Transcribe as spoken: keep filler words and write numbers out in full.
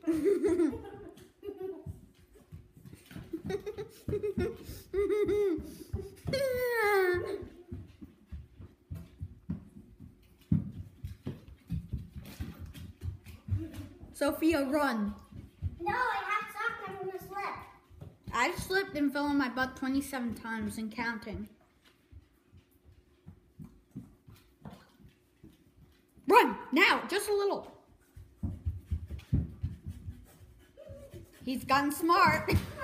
Sophia, run. No, I have socks. I'm gonna slip. I slipped and fell on my butt twenty-seven times and counting. Run, now, just a little. He's gotten smart.